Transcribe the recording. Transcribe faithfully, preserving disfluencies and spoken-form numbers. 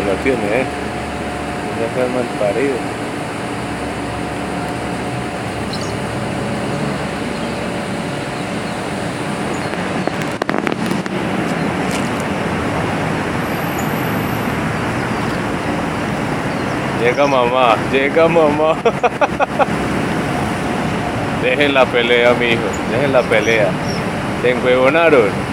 lo tiene, ¿eh? Ya se mal parido. Llega mamá, llega mamá. Dejen la pelea, mijo, dejen la pelea. Se enhuevonaron.